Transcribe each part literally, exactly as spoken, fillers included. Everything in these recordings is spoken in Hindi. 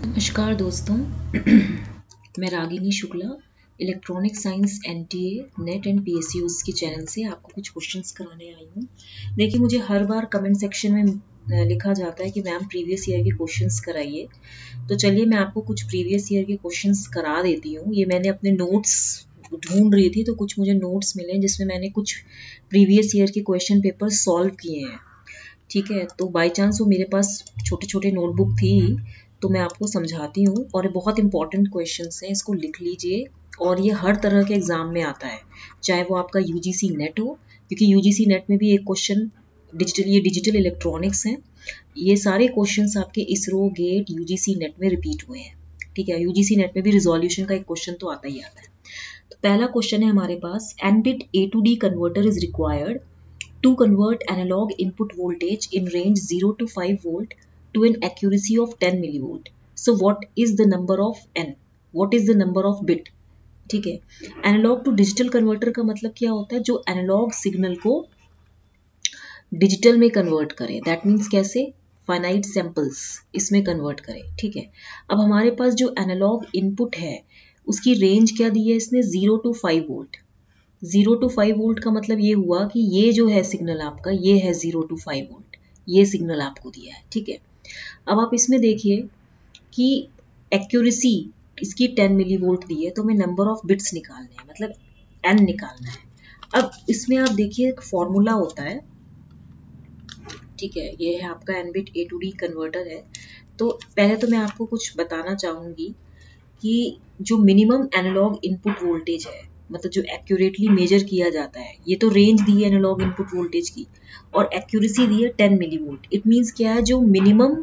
नमस्कार दोस्तों, मैं Ragini Shukla electronic science NTA NET and PSUs के चैनल से आपको कुछ क्वेश्चंस कराने आई हूँ। देखिए, मुझे हर बार कमेंट सेक्शन में लिखा जाता है कि मैम प्रीवियस ईयर के क्वेश्चंस कराइए। तो चलिए मैं आपको कुछ प्रीवियस ईयर के क्वेश्चंस करा देती हूँ। ये मैंने अपने नोट्स ढूंढ रही थी तो कुछ मुझे नोट्स मिले जिसमें मैंने कुछ प्रीवियस ईयर के क्वेश्चन पेपर सॉल्व किए हैं। ठीक है, तो बाई चांस वो मेरे पास छोटे छोटे नोटबुक थी तो मैं आपको समझाती हूँ। और ये बहुत इंपॉर्टेंट क्वेश्चंस हैं, इसको लिख लीजिए। और ये हर तरह के एग्जाम में आता है, चाहे वो आपका यूजीसी नेट हो, क्योंकि यूजीसी नेट में भी एक क्वेश्चन डिजिटल ये डिजिटल इलेक्ट्रॉनिक्स है। ये सारे क्वेश्चंस आपके इसरो गेट यूजीसी नेट में रिपीट हुए हैं। ठीक है, यूजीसी नेट में भी रिजोल्यूशन का एक क्वेश्चन तो आता ही आता है। तो पहला क्वेश्चन है हमारे पास, n bit A to D converter is required to convert analog input voltage in range zero to five volt to an accuracy of ten millivolt. So what is the number of n? What is the number of bit? ठीक है, एनालॉग टू डिजिटल कन्वर्टर का मतलब क्या होता है? जो एनालॉग सिग्नल को डिजिटल में कन्वर्ट करे। दैट मीन्स कैसे? फाइनाइट सैंपल्स इसमें कन्वर्ट करे। ठीक है, अब हमारे पास जो एनालॉग इनपुट है उसकी रेंज क्या दी है इसने? Zero to five volt. Zero to five volt का मतलब ये हुआ कि ये जो है सिग्नल आपका, ये है जीरो टू फाइव वोल्ट, ये सिग्नल आपको दिया है। ठीक है, अब आप इसमें देखिए कि एक्यूरेसी इसकी टेन मिली वोल्ट दी है, तो हमें नंबर ऑफ बिट्स निकालने हैं, मतलब एन निकालना है। अब इसमें आप देखिए एक फॉर्मूला होता है। ठीक है, ये है आपका n bit A to D converter है। तो पहले तो मैं आपको कुछ बताना चाहूंगी कि जो मिनिमम एनालॉग इनपुट वोल्टेज है, मतलब जो एक्यूरेटली मेजर किया जाता है, ये तो रेंज दी है एनालॉग इनपुट वोल्टेज की और एक्यूरेसी दी है ten milli volt. It means क्या है? जो मिनिमम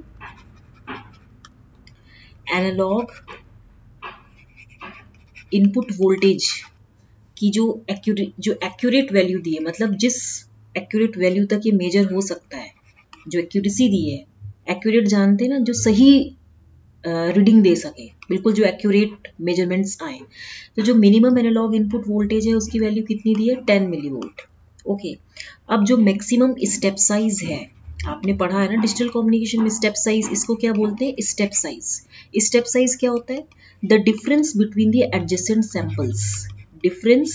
एनालॉग इनपुट वोल्टेज की जो एक्यूरेट जो एक्यूरेट वैल्यू दी है, मतलब जिस एक्यूरेट वैल्यू तक ये मेजर हो सकता है, जो एक्यूरेसी दी है, एक्यूरेट जानते हैं ना, जो सही रीडिंग uh, दे सके, बिल्कुल जो एक्यूरेट मेजरमेंट्स आए। तो जो मिनिमम एनालॉग इनपुट वोल्टेज है उसकी वैल्यू कितनी दी है? Ten milli volt. ओके, अब जो मैक्सिमम स्टेप साइज है, आपने पढ़ा है ना डिजिटल कम्युनिकेशन में स्टेप साइज, इसको क्या बोलते हैं? Step size. स्टेप साइज क्या होता है? The difference between the adjacent samples. Difference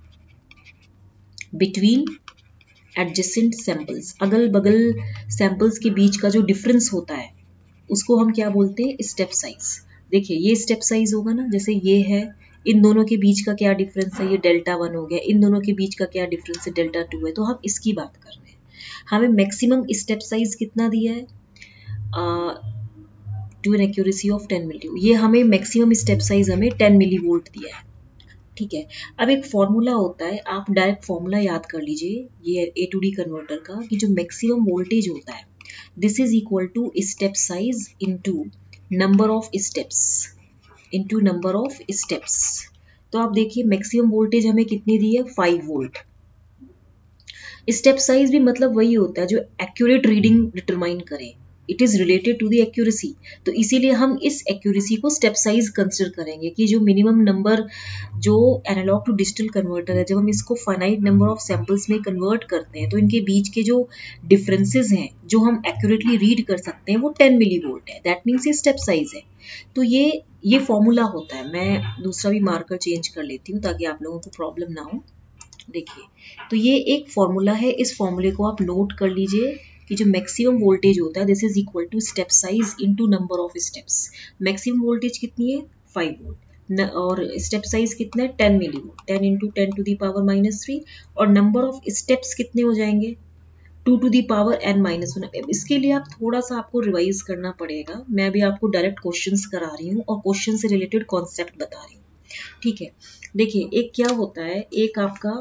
between adjacent samples, अगल बगल सैंपल्स के बीच का जो डिफरेंस होता है उसको हम क्या बोलते हैं? Step size. देखिए ये स्टेप साइज होगा ना, जैसे ये है, इन दोनों के बीच का क्या डिफरेंस है? ये डेल्टा वन हो गया। इन दोनों के बीच का क्या डिफरेंस है? डेल्टा टू है। तो हम इसकी बात कर रहे हैं। हमें मैक्सिमम स्टेप साइज कितना दिया है? To an accuracy of ten milli. ये हमें मैक्सिमम स्टेप साइज हमें टेन मिली वोल्ट दिया है। ठीक है, अब एक फॉर्मूला होता है, आप डायरेक्ट फॉर्मूला याद कर लीजिए ये ए टू डी कन्वर्टर का, कि जो मैक्सिमम वोल्टेज होता है this is equal to step size into number of steps into number of steps. तो आप देखिए मैक्सिमम वोल्टेज हमें कितनी दी है? Five volt. स्टेप साइज भी मतलब वही होता है जो एक्यूरेट रीडिंग डिटरमाइन करे। It is related to the accuracy. तो इसीलिए हम इस एक्यूरेसी को स्टेप साइज कंसिडर करेंगे कि जो मिनिमम नंबर जो एनालॉग टू डिजिटल कन्वर्टर है, जब हम इसको फाइनाइट नंबर ऑफ सैंपल्स में कन्वर्ट करते हैं तो इनके बीच के जो डिफरेंसेस हैं जो हम एक्यूरेटली रीड कर सकते हैं वो टेन मिली वोल्ट है। दैट मीन्स ये स्टेप साइज है। तो ये ये फॉर्मूला होता है। मैं दूसरा भी मार्कर चेंज कर लेती हूँ ताकि आप लोगों को प्रॉब्लम ना हो। देखिए, तो ये एक फॉर्मूला है, इस फॉर्मूले को आप नोट कर लीजिए कि जो मैक्सिमम वोल्टेज होता है this is equal to step size into number of steps. Maximum voltage कितनी है? फाइव वोल्ट, और स्टेप साइज कितना है? Ten milli volt. Ten into ten to the power minus three, और नंबर ऑफ स्टेप्स कितने हो जाएंगे? Two to the power n minus one. इसके लिए आप थोड़ा सा आपको रिवाइज करना पड़ेगा। मैं भी आपको डायरेक्ट क्वेश्चंस करा रही हूँ और क्वेश्चन से रिलेटेड कॉन्सेप्ट बता रही हूँ। ठीक है, देखिए एक क्या होता है, एक आपका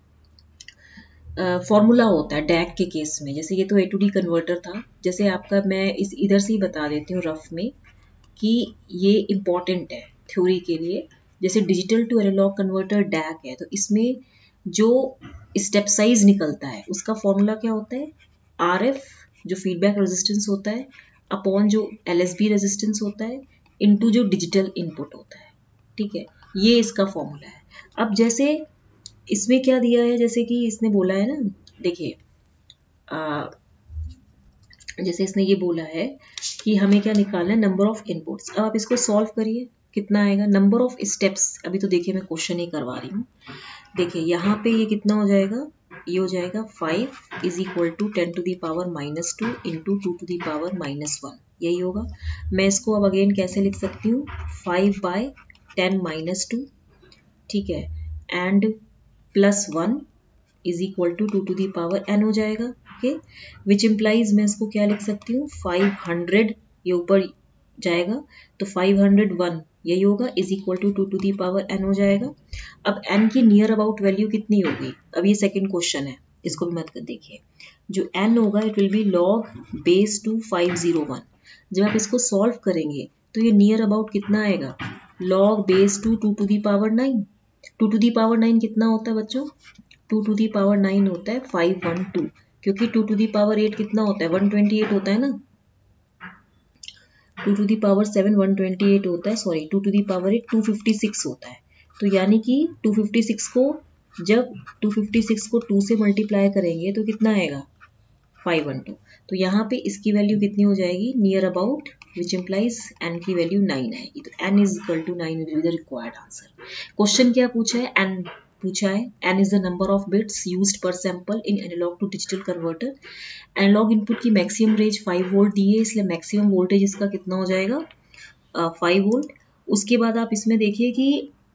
फॉर्मूला uh, होता है डैक के केस में। जैसे ये तो ए टू डी कन्वर्टर था, जैसे आपका मैं इस इधर से ही बता देती हूँ रफ में कि ये इम्पॉर्टेंट है थ्योरी के लिए। जैसे digital to analog converter DAC है, तो इसमें जो स्टेप साइज निकलता है उसका फॉर्मूला क्या होता है? आर एफ जो फीडबैक रेजिस्टेंस होता है अपॉन जो एल एस बी रेजिस्टेंस होता है इनटू जो डिजिटल इनपुट होता है। ठीक है, ये इसका फॉर्मूला है। अब जैसे इसमें क्या दिया है, जैसे कि इसने बोला है ना, देखिए जैसे इसने ये बोला है कि हमें क्या निकालना है, नंबर ऑफ इनपुट्स। अब आप इसको सॉल्व करिए, कितना आएगा, नंबर ऑफ स्टेप्स। अभी तो देखिए मैं क्वेश्चन ही करवा रही हूँ। देखिए यहाँ पे ये कितना हो जाएगा, ये हो जाएगा five is equal to ten to the power minus two into two to the power minus one, यही होगा। मैं इसको अब अगेन कैसे लिख सकती हूँ, five by ten minus two, ठीक है, and plus one is equal to two to the power n हो जाएगा, ओके, विच इम्प्लाइज मैं इसको क्या लिख सकती हूँ, फाइव हंड्रेड, ये ऊपर जाएगा तो फाइव हंड्रेड वन यही होगा, is equal to two to the power n हो जाएगा। अब एन की नियर अबाउट वैल्यू कितनी होगी, अब ये सेकंड क्वेश्चन है, इसको भी मत कर देखिए। जो एन होगा it will be log base two five zero one. जब आप इसको सॉल्व करेंगे तो ये नियर अबाउट कितना आएगा, log base two two to the power nine. Two to the power nine कितना होता है बच्चों, two to the power nine होता है फाइव वन टू, क्योंकि two to the power eight कितना होता है, वन ट्वेंटी एट होता है ना, two to the power seven one twenty eight होता है, sorry two to the power eight two fifty six होता है। तो यानी कि टू फिफ्टी सिक्स को जब टू फिफ्टी सिक्स को टू से मल्टीप्लाई करेंगे तो कितना आएगा, फाइव वन टू। तो यहाँ पे इसकी वैल्यू कितनी हो जाएगी, near about, which implies n की वैल्यू नाइन आएगी। तो n is equal to nine will be the required answer. Question क्या पूछा है, एन पूछा है, n is the number of bits used per sample in analog to digital converter. Analog input की मैक्सिमम रेंज फाइव वोल्ट दी है, इसलिए मैक्सिमम वोल्टेज इसका कितना हो जाएगा, फाइव वोल्ट। उसके बाद आप इसमें देखिए कि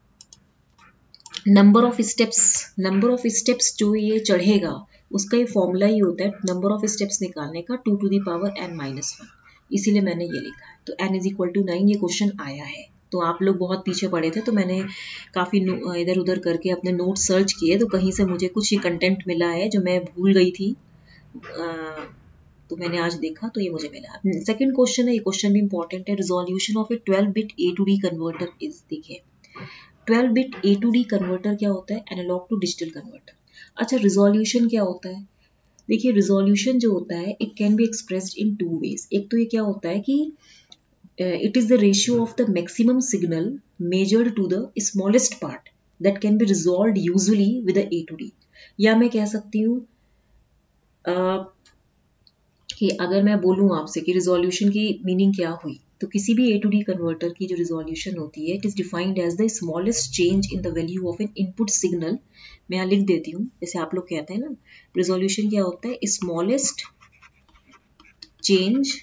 number of steps, number of steps जो ये चढ़ेगा उसका ये फॉर्मूला ही होता है नंबर ऑफ स्टेप्स निकालने का, two to the power n minus one, इसीलिए मैंने ये लिखा है। तो n is equal to nine, ये क्वेश्चन आया है। तो आप लोग बहुत पीछे पड़े थे तो मैंने काफ़ी इधर उधर करके अपने नोट सर्च किए, तो कहीं से मुझे कुछ ये कंटेंट मिला है जो मैं भूल गई थी, आ, तो मैंने आज देखा तो ये मुझे मिला। सेकंड क्वेश्चन है, ये क्वेश्चन भी इंपॉर्टेंट है, resolution of a twelve bit A to D converter is. देखिए twelve bit A to D converter क्या होता है, एनालॉग टू डिजिटल कन्वर्टर। अच्छा रिजोल्यूशन क्या होता है, देखिए रिजोल्यूशन जो होता है it can be expressed in two ways. एक तो ये क्या होता है कि it is the ratio of the maximum signal measured to the smallest part that can be resolved usually with A to D. या मैं कह सकती हूँ uh, कि अगर मैं बोलूँ आपसे कि रिजोल्यूशन की मीनिंग क्या हुई, तो किसी भी ए टू डी कन्वर्टर की जो रिजोल्यूशन होती है it is defined as the smallest change in the value of an input signal. मैं यहाँ लिख देती हूँ, जैसे आप लोग कहते हैं ना, रिजोल्यूशन क्या होता है, smallest change,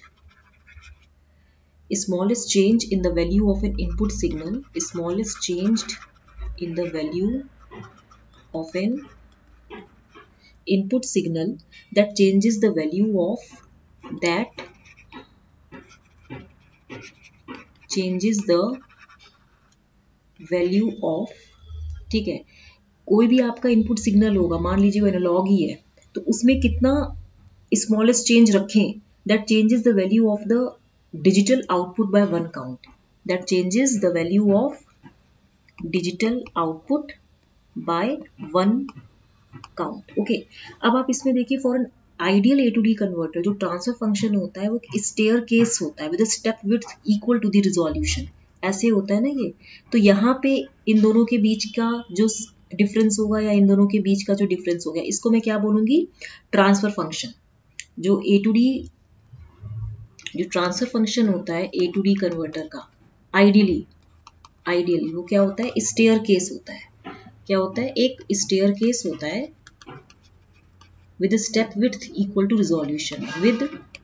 smallest change in the value of an input signal, smallest changed in the value of an input signal that changes the value of that changes the value of, ठीक है, कोई भी आपका इनपुट सिग्नल होगा, मान लीजिए वो एनालॉग ही है, तो उसमें कितना स्मॉलेस्ट चेंज रखें, that changes the value of the digital output by one count, that changes the value of digital output by one count, okay। अब आप इसमें देखिए for an ideal A to D converter जो ट्रांसफर फंक्शन होता है वो स्टेयर केस होता है with step width equal to the resolution, ऐसे होता है ना ये। तो यहाँ पे इन दोनों के बीच का जो डिफरेंस होगा या इन दोनों के बीच का जो डिफरेंस होगा इसको मैं क्या बोलूंगी, ट्रांसफर फंक्शन। जो ए टू डी जो ट्रांसफर फंक्शन होता है ए टू डी कन्वर्टर का आइडियली आइडियली वो क्या होता है, स्टेयर केस होता है। क्या होता है, एक स्टेयर केस होता है with step width equal to resolution, with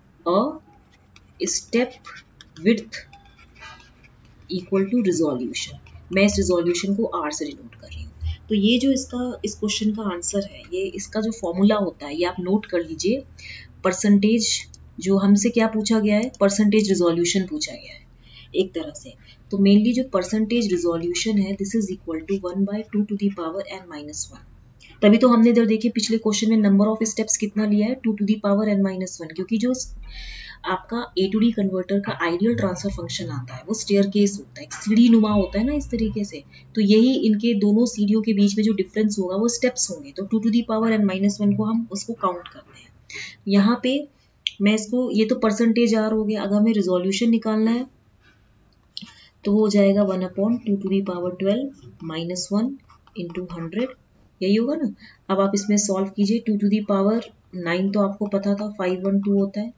a step width equal to resolution. मैं इस रिजोल्यूशन को आर से डिनोट कर रही हूँ। तो ये जो इसका इस क्वेश्चन का आंसर है, ये इसका जो फॉर्मूला होता है ये आप नोट कर लीजिए। परसेंटेज जो हमसे क्या पूछा गया है, परसेंटेज रिजोल्यूशन पूछा गया है एक तरह से। तो मेनली जो परसेंटेज रिजोल्यूशन है this is equal to one by two to the power n minus one. तभी तो हमने इधर देखिए पिछले क्वेश्चन में नंबर ऑफ स्टेप्स कितना लिया है, two to the power n minus one, क्योंकि जो आपका ए टू डी कन्वर्टर का आइडियल ट्रांसफर फंक्शन आता है वो स्टेयर केस होता है, सीढ़ी नुमा होता है ना इस तरीके से। तो यही इनके दोनों सीढ़ियों के बीच में जो डिफरेंस होगा वो स्टेप्स होंगे। तो two to the power n minus one को हम उसको काउंट करते हैं। यहाँ पे मैं इसको, ये तो परसेंटेज आर हो गया। अगर हमें रिजोल्यूशन निकालना है तो हो जाएगा one upon two to the power twelve minus one into hundred, यही होगा ना। अब आप इसमें सॉल्व कीजिए, two to the power nine तो आपको पता था फाइव वन टू होता है,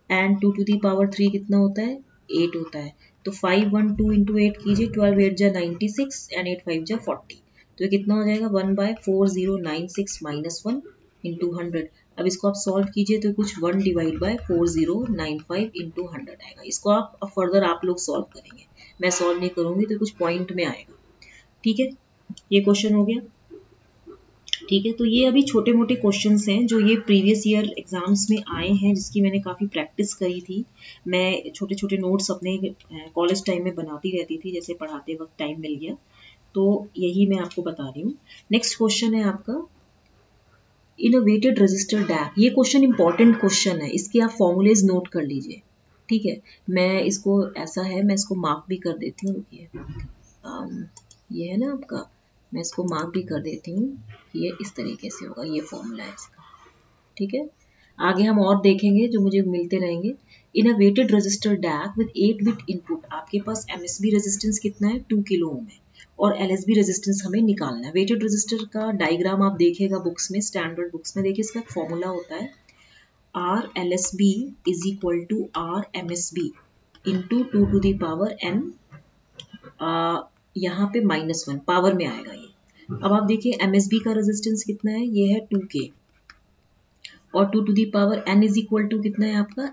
and two to the power three कितना होता है, एट होता है। तो five one two into eight कीजिए, ट्वेल्व एट जा ninety six and eight five जा फोर्टी, तो ये कितना हो जाएगा, one by four zero nine six minus one into hundred. अब इसको आप सॉल्व कीजिए तो कुछ one divide by four zero nine five into hundred आएगा। इसको आप अब फर्दर आप लोग सॉल्व करेंगे, मैं सॉल्व नहीं करूंगी, तो कुछ पॉइंट में आएगा। ठीक है, ये क्वेश्चन हो गया। ठीक है, तो ये अभी छोटे मोटे क्वेश्चंस हैं जो ये प्रीवियस ईयर एग्जाम्स में आए हैं, जिसकी मैंने काफ़ी प्रैक्टिस करी थी। मैं छोटे छोटे नोट्स अपने कॉलेज टाइम में बनाती रहती थी, जैसे पढ़ाते वक्त टाइम मिल गया, तो यही मैं आपको बता रही हूँ। नेक्स्ट क्वेश्चन है आपका in a weighted register DAC. ये क्वेश्चन इंपॉर्टेंट क्वेश्चन है, इसके आप फॉर्मूलेज नोट कर लीजिए। ठीक है, मैं इसको ऐसा है, मैं इसको मार्क भी कर देती हूँ। रुकिए, ये है ना आपका, मैं इसको मार्क भी कर देती हूँ। ये इस तरीके से होगा, ये फॉर्मूला है इसका। ठीक है, आगे हम और देखेंगे जो मुझे मिलते रहेंगे। In a weighted register DAC with eight bit input, आपके पास एमएसबी रेजिस्टेंस कितना है, टू किलो ओम है, और एलएसबी रेजिस्टेंस हमें निकालना है। वेटेड रजिस्टर का डायग्राम आप देखिएगा बुक्स में, स्टैंडर्ड बुक्स में देखिए, इसका फॉर्मूला होता है R L S B is equal to R M S B into two to the power N, यहाँ पे माइनस वन पावर में आएगा ये। अब आप देखिए एमएसबी का रेजिस्टेंस कितना है, ये है टू के, और two to the power N is equal to कितना है आपका,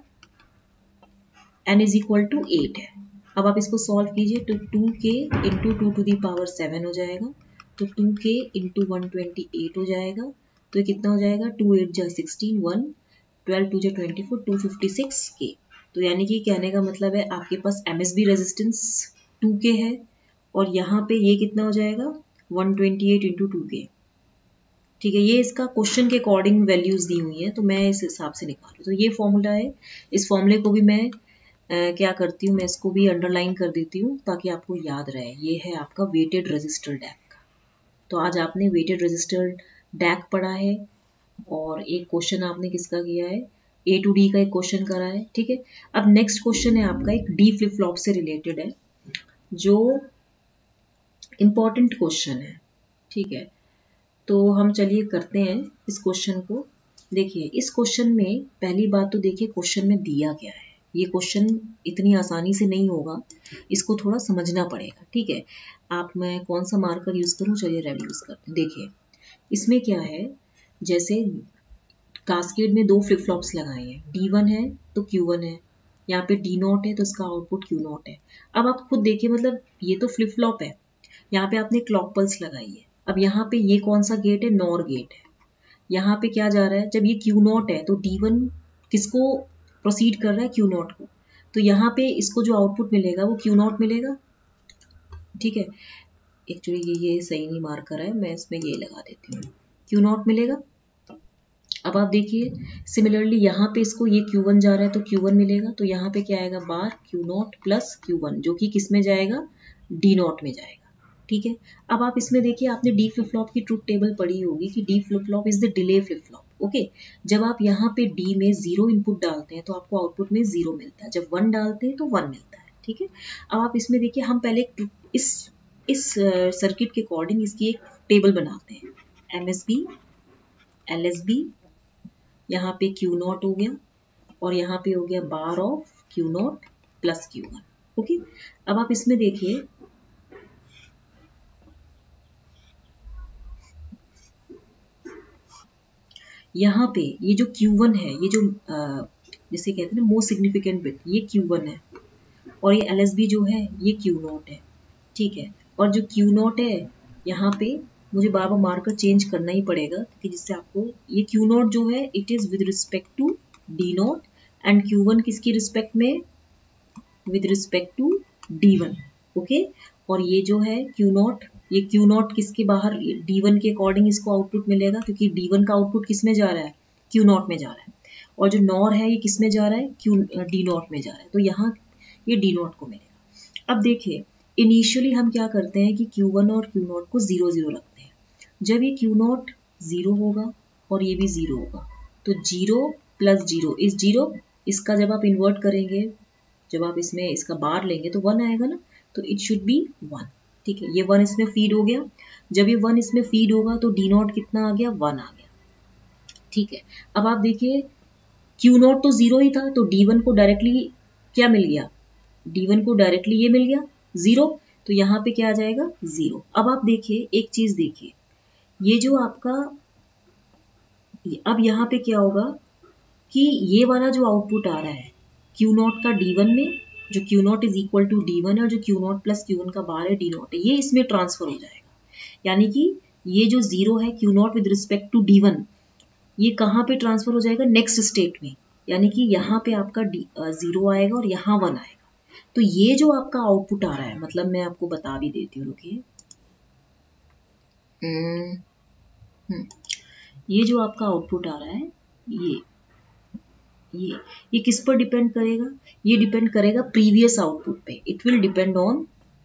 N is equal to eight है। अब आप इसको सॉल्व कीजिए तो two K into two to the power seven हो जाएगा, तो two K into one twenty eight हो जाएगा, तो ये कितना हो जाएगा, टू एट जा सिक्सटीन, वन ट्वेल्व टू जा twenty four, two fifty six K. तो यानी कि कहने का मतलब है आपके पास एमएसबी रेजिस्टेंस टू के है, और यहाँ पे ये कितना हो जाएगा, one twenty eight into two K. ठीक है, ये इसका क्वेश्चन के अकॉर्डिंग वैल्यूज दी हुई है, तो मैं इस हिसाब से निकालू। तो ये फॉर्मूला है, इस फॉर्मूले को भी मैं Uh, क्या करती हूँ, मैं इसको भी अंडरलाइन कर देती हूँ ताकि आपको याद रहे। ये है आपका वेटेड रजिस्टर डैक। तो आज आपने वेटेड रजिस्टर डैक पढ़ा है, और एक क्वेश्चन आपने किसका किया है, ए टू डी का एक क्वेश्चन करा है। ठीक है, अब नेक्स्ट क्वेश्चन है आपका एक डी फ्लिप फ्लॉप से रिलेटेड है, जो इम्पॉर्टेंट क्वेश्चन है। ठीक है, तो हम चलिए करते हैं इस क्वेश्चन को। देखिए इस क्वेश्चन में पहली बात तो देखिए क्वेश्चन में दिया क्या है। ये क्वेश्चन इतनी आसानी से नहीं होगा, इसको थोड़ा समझना पड़ेगा। ठीक है, आप मैं कौन सा मार्कर यूज करूं, चलिए रेड यूज करते हैं। देखिए इसमें क्या है, जैसे कास्केड में दो फ्लिप फ्लॉप्स लगाए हैं, डी वन है तो क्यू वन है, यहाँ पे डी नॉट है तो इसका आउटपुट क्यू नॉट है। अब आप खुद देखिए, मतलब ये तो फ्लिप फ्लॉप है, यहाँ पे आपने क्लॉक पल्स लगाई है। अब यहाँ पे ये कौन सा गेट है, नॉर गेट है। यहाँ पे क्या जा रहा है, जब ये क्यू नॉट है तो डी वन किसको प्रोसीड कर रहा है, क्यू नॉट को, तो यहाँ पे इसको जो आउटपुट मिलेगा वो क्यू नॉट मिलेगा। ठीक है, एक्चुअली ये ये सही नहीं मार्क करा है, मैं इसमें ये लगा देती हूँ, क्यू नॉट मिलेगा। अब आप देखिए सिमिलरली यहाँ पे इसको ये क्यू वन जा रहा है तो क्यू वन मिलेगा, तो यहाँ पे क्या आएगा, bar Q not plus Q one, जो कि किस में जाएगा, डी नॉट में जाएगा। ठीक है, अब आप इसमें देखिए, आपने डी फ्लिप फ्लॉप की ट्रुथ टेबल पढ़ी होगी कि D flip flop is the delay flip flop. Okay, जब आप यहाँ पे डी में जीरो इनपुट डालते हैं तो आपको आउटपुट में जीरो मिलता है, जब वन डालते हैं तो वन मिलता है। ठीक है, अब आप इसमें देखिए, हम पहले इस इस सर्किट के अकॉर्डिंग इसकी एक टेबल बनाते हैं, M S B L S B, यहाँ पे क्यू नॉट हो गया, और यहाँ पे हो गया bar of Q not plus Q one. Okay, अब आप इसमें देखिए, यहाँ पे ये जो क्यू वन है, ये जो जिसे कहते हैं ना मोस्ट सिग्निफिकेंट बिट, ये क्यू वन है, और ये एल एस बी जो है ये क्यू नॉट है। ठीक है, और जो क्यू नॉट है यहाँ पे मुझे बार बार मार्कर चेंज करना ही पड़ेगा, क्योंकि जिससे आपको ये क्यू नॉट जो है it is with respect to D not, and Q one किसकी रिस्पेक्ट में, with respect to D one. Okay, और ये जो है क्यू नॉट, ये क्यू नॉट किसके बाहर, डी वन के अकॉर्डिंग इसको आउटपुट मिलेगा, क्योंकि डी वन का आउटपुट किस में जा रहा है, क्यू नॉट में जा रहा है, और जो नॉर है ये किस में जा रहा है, क्यू डी नॉट में जा रहा है, तो यहाँ ये डी नॉट को मिलेगा। अब देखिए इनिशियली हम क्या करते हैं कि क्यू वन और क्यू नॉट को जीरो जीरो रखते हैं। जब ये क्यू नॉट जीरो होगा और ये भी जीरो होगा, तो zero plus zero is zero, इसका जब आप इन्वर्ट करेंगे, जब आप इसमें इसका बार लेंगे तो वन आएगा ना, तो इट शुड बी वन। ठीक है, ये वन इसमें फीड हो गया, जब ये वन इसमें फीड होगा तो डी नॉट कितना आ गया, वन आ गया। ठीक है, अब आप देखिए क्यू नॉट तो जीरो ही था, तो डी वन को डायरेक्टली क्या मिल गया, डी वन को डायरेक्टली ये मिल गया जीरो, तो यहाँ पे क्या आ जाएगा जीरो। अब आप देखिए एक चीज देखिए, ये जो आपका, अब यहाँ पे क्या होगा कि ये वाला जो आउटपुट आ रहा है क्यू नॉट का डी वन में, जो Q not is equal to D one है, और जो Q not plus Q one का बाहर है डी नॉट है, ये इसमें ट्रांसफर हो जाएगा। यानी कि ये जो जीरो है Q not with respect to D one, ये कहाँ पे ट्रांसफर हो जाएगा, नेक्स्ट स्टेट में। यानी कि यहाँ पे आपका जीरो आएगा और यहाँ वन आएगा। तो ये जो आपका आउटपुट आ रहा है, मतलब मैं आपको बता भी देती हूँ, रुकिए, ये जो आपका आउटपुट आ रहा है, ये ये ये किस पर डिपेंड करेगा, ये डिपेंड करेगा प्रीवियस आउटपुट पे। It will depend on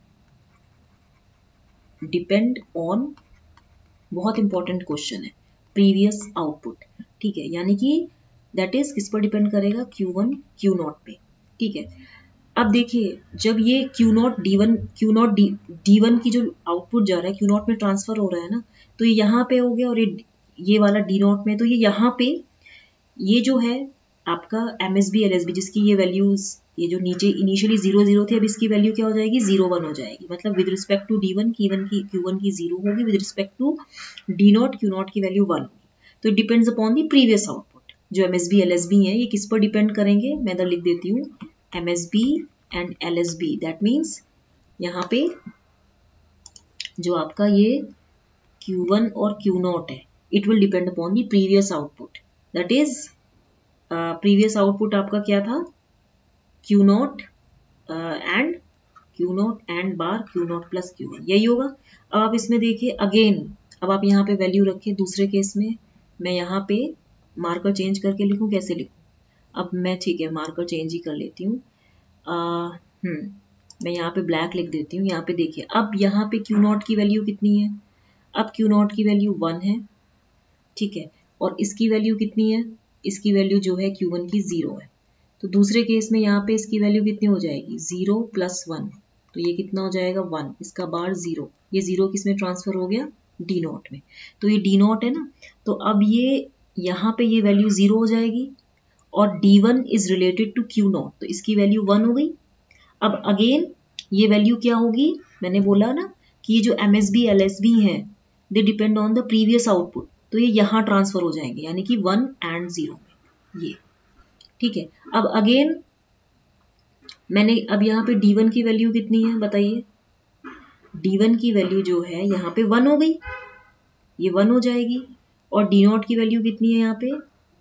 depend on बहुत इंपॉर्टेंट क्वेश्चन है, प्रीवियस आउटपुट, ठीक है। यानी कि दैट इज किस पर डिपेंड करेगा, क्यू वन क्यू नॉट पे, ठीक है। अब देखिए जब ये Q not D one Q not D one की जो आउटपुट जा रहा है क्यू नॉट में ट्रांसफर हो रहा है ना, तो ये यहाँ पे हो गया, और ये ये वाला डी नॉट में, तो ये यहाँ पे ये जो है आपका M S B L S B, जिसकी ये वैल्यूज, ये जो नीचे इनिशियली जीरो जीरो थे, अब इसकी वैल्यू क्या हो जाएगी, जीरो वन हो जाएगी। मतलब with respect to D one की वन की क्यू वन की जीरो होगी, with respect to D not Q not की वैल्यू वन होगी। तो it depends upon the previous output. जो M S B L S B है ये किस पर डिपेंड करेंगे, मैं इधर लिख देती हूँ M S B and L S B. That means यहाँ पे जो आपका ये क्यू वन और क्यू नॉट है, it will depend upon the previous output. That is previous output आपका क्या था, Q not and Q not and bar Q not plus Q one, यही होगा। अब आप इसमें देखिए अगेन, अब आप यहाँ पे वैल्यू रखिए। दूसरे केस में मैं यहाँ पे मार्कर चेंज करके लिखूँ, कैसे लिखूँ, अब मैं ठीक है मार्कर चेंज ही कर लेती हूँ। हम्म मैं यहाँ पे ब्लैक लिख देती हूँ। यहाँ पे देखिए अब यहाँ पे क्यू नॉट की वैल्यू कितनी है, अब क्यू नॉट की वैल्यू वन है, ठीक है, और इसकी वैल्यू कितनी है, इसकी वैल्यू जो है क्यू वन की जीरो है। तो दूसरे केस में यहाँ पे इसकी वैल्यू कितनी हो जाएगी, जीरो प्लस वन, तो ये कितना हो जाएगा वन, इसका बार जीरो, ये जीरो किस में ट्रांसफर हो गया, डी नॉट में। तो ये डी नॉट है ना, तो अब ये यहाँ पे ये वैल्यू जीरो हो जाएगी, और D one is related to Q not, तो इसकी वैल्यू वन हो गई। अब अगेन ये वैल्यू क्या होगी, मैंने बोला ना कि ये जो M S B L S B है they depend on the previous output, तो ये यहाँ ट्रांसफर हो जाएंगे, यानी कि वन एंड जीरो में, ये ठीक है। अब अगेन मैंने अब यहाँ पे डी वन की वैल्यू कितनी है बताइए, डी वन की वैल्यू जो है यहाँ पे वन हो गई, ये वन हो जाएगी, और डी नॉट की वैल्यू कितनी है यहाँ पे,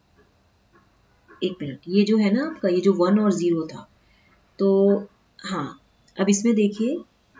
एक मिनट, ये जो है ना आपका ये जो वन और जीरो था, तो हाँ अब इसमें देखिए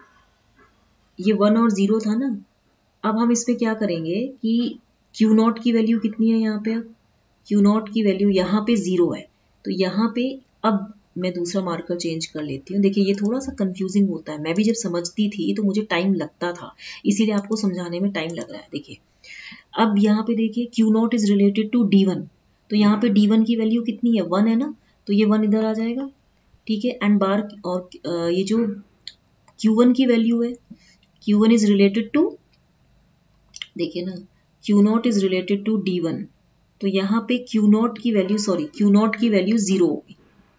ये वन और जीरो था ना, अब हम इसमें क्या करेंगे कि क्यू नॉट की वैल्यू कितनी है यहाँ पे, अब क्यू नॉट की वैल्यू यहाँ पे जीरो है, तो यहाँ पे अब मैं दूसरा मार्कर चेंज कर लेती हूँ। देखिए ये थोड़ा सा कंफ्यूजिंग होता है, मैं भी जब समझती थी तो मुझे टाइम लगता था, इसीलिए आपको समझाने में टाइम लग रहा है। देखिए अब यहाँ पे देखिए Q not is related to D one, तो यहाँ पे डी वन की वैल्यू कितनी है, वन है ना, तो ये वन इधर आ जाएगा, ठीक है, एंड बार, और ये जो क्यू वन की वैल्यू है, Q one is related to, देखिए ना Q not is related to D one, तो यहाँ पे क्यू नॉट की वैल्यू सॉरी क्यू नॉट की वैल्यू जीरो होगी,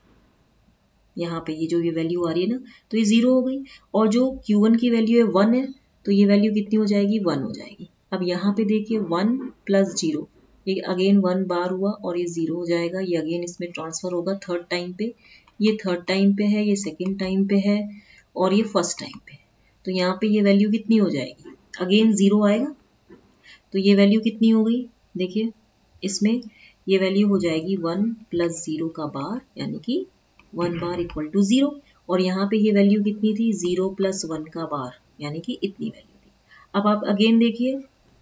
यहाँ पे ये जो ये वैल्यू आ रही है ना, तो ये जीरो हो गई, और जो क्यू वन की वैल्यू है वन है, तो ये वैल्यू कितनी हो जाएगी, वन हो जाएगी। अब यहाँ पे देखिए वन प्लस जीरो, ये अगेन वन बार हुआ और ये जीरो हो जाएगा, ये अगेन इसमें ट्रांसफर होगा थर्ड टाइम पे, ये थर्ड टाइम पे है, ये सेकेंड टाइम पे है, और ये फर्स्ट टाइम पे, तो यहाँ पे ये वैल्यू कितनी हो जाएगी, अगेन जीरो आएगा, तो ये वैल्यू कितनी हो गई, देखिए इसमें ये वैल्यू हो जाएगी वन प्लस जीरो का बार, यानी कि one bar equal to zero, और यहाँ पे ये वैल्यू कितनी थी, जीरो प्लस वन का बार, यानी कि इतनी वैल्यू थी। अब आप अगेन देखिए,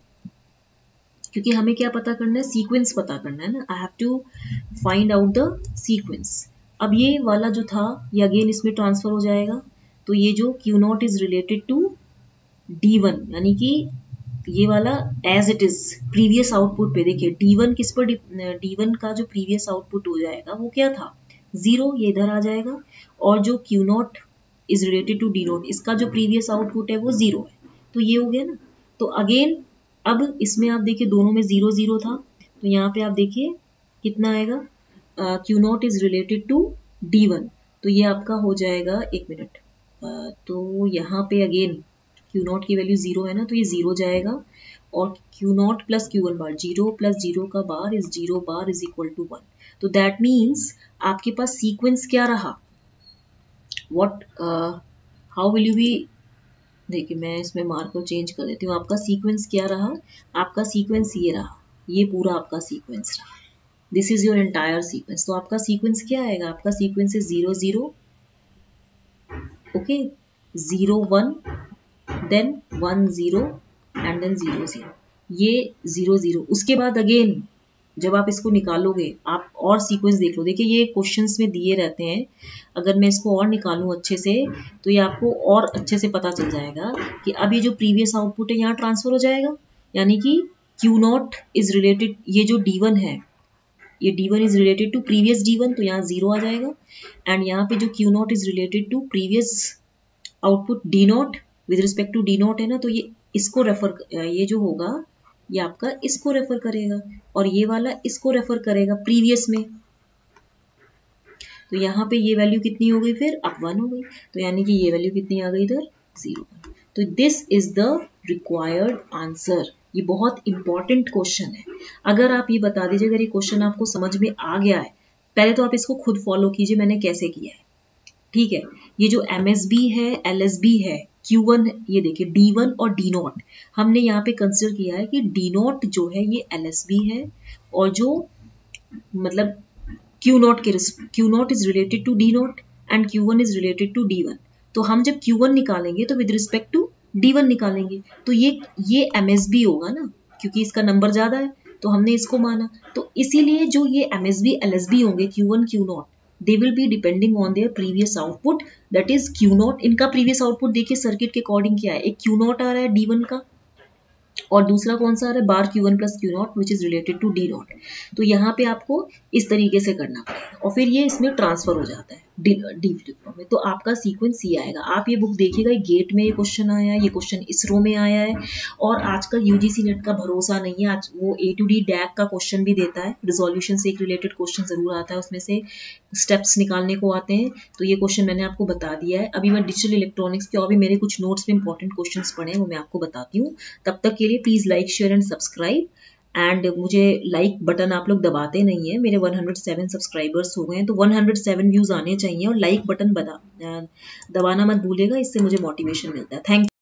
क्योंकि हमें क्या पता करना है, सीक्वेंस पता करना है ना, I have to find out the sequence. अब ये वाला जो था ये अगेन इसमें ट्रांसफर हो जाएगा, तो ये जो Q not is related to D one, यानी कि ये वाला as it is previous output पे, देखिए डी वन किस पर, डी वन का जो प्रीवियस आउटपुट हो जाएगा वो क्या था, जीरो, ये इधर आ जाएगा, और जो Q not is related to D not, इसका जो प्रीवियस आउटपुट है वो जीरो है, तो ये हो गया ना। तो अगेन अब इसमें आप देखिए दोनों में जीरो जीरो था, तो यहाँ पे आप देखिए कितना आएगा, Q not is related to D one, तो ये आपका हो जाएगा, एक मिनट, uh, तो यहाँ पे अगेन क्यू नॉट की वैल्यू जीरो है ना, तो ये जीरो जाएगा, और Q not plus Q one bar, zero plus zero का bar is zero bar is equal to one. तो दैट मीन्स आपके पास सीक्वेंस क्या रहा, what how will you be, देखिए मैं इसमें मार्क को चेंज कर देती हूँ, आपका सीक्वेंस क्या रहा, आपका सीक्वेंस ये रहा, ये पूरा आपका सीक्वेंस रहा, this is your entire sequence. तो आपका सीक्वेंस क्या आएगा, आपका सीक्वेंस है zero zero, okay, zero one, then one zero and then zero zero, ये जीरो जीरो। उसके बाद अगेन जब आप इसको निकालोगे, आप और सीक्वेंस देख लो, देखिए ये क्वेश्चंस में दिए रहते हैं, अगर मैं इसको और निकालूं अच्छे से तो ये आपको और अच्छे से पता चल जाएगा कि अब ये जो प्रीवियस आउटपुट है यहाँ ट्रांसफर हो जाएगा, यानी कि क्यू नॉट इज रिलेटेड, ये जो डी वन है, ये D one is related to previous D one, तो यहाँ जीरो आ जाएगा, एंड यहाँ पे जो Q not is related to previous output D not with respect to D not है ना, तो ये इसको रेफर, ये जो होगा ये आपका इसको रेफर करेगा, और ये वाला इसको रेफर करेगा प्रीवियस में। तो यहाँ पे ये वैल्यू कितनी हो गई, फिर अप वन हो गई, तो यानी कि ये वैल्यू कितनी आ गई इधर, जीरो। तो this is the required answer. ये बहुत इंपॉर्टेंट क्वेश्चन है, अगर आप ये बता दीजिए, अगर ये क्वेश्चन आपको समझ में आ गया है, पहले तो आप इसको खुद फॉलो कीजिए मैंने कैसे किया है, ठीक है। ये जो एम एस बी है, एल एस बी है, क्यू वन, ये देखिए डी वन और डी नॉट, हमने यहाँ पे कंसिडर किया है कि डी नॉट जो है ये एल एस बी है, और जो मतलब क्यू नॉट के Q not is related to D not and Q one is related to D one. तो हम जब क्यू वन निकालेंगे तो with respect to D one निकालेंगे, तो ये ये एम एस बी होगा ना, क्योंकि इसका नंबर ज्यादा है तो हमने इसको माना। तो इसीलिए जो ये M S B L S B होंगे, Q one Q not, they will be depending on their previous output, that is Q naught। इनका previous output देखिए सर्किट के अकॉर्डिंग क्या है, एक Q naught आ रहा है डी वन का, और दूसरा कौन सा आ रहा है, bar Q one plus Q not which is related to D not. तो यहाँ पे आपको इस तरीके से करना पड़ेगा, और फिर ये इसमें ट्रांसफर हो जाता है डी डी फ्लिप में। तो आपका सीक्वेंस ये आएगा, आप ये बुक देखिएगा, गेट में ये क्वेश्चन आया है, ये क्वेश्चन इसरो में आया है, और आजकल यूजीसी नेट का भरोसा नहीं है, आज वो ए टू डी डैक का क्वेश्चन भी देता है, रिजोल्यूशन से एक रिलेटेड क्वेश्चन जरूर आता है, उसमें से स्टेप्स निकालने को आते हैं। तो ये क्वेश्चन मैंने आपको बता दिया है। अभी मैं डिजिटल इलेक्ट्रॉनिक्स के और भी मेरे कुछ नोट्स में इंपॉर्टेंट क्वेश्चंस पढ़े हैं, वो मैं आपको बताती हूँ। तब तक के लिए please like share and subscribe, and मुझे लाइक बटन आप लोग दबाते नहीं है, मेरे वन हंड्रेड सेवन सब्सक्राइबर्स हो गए हैं, तो वन हंड्रेड सेवन व्यूज आने चाहिए, और लाइक बटन दबाना मत भूलिएगा, इससे मुझे मोटिवेशन मिलता है। थैंक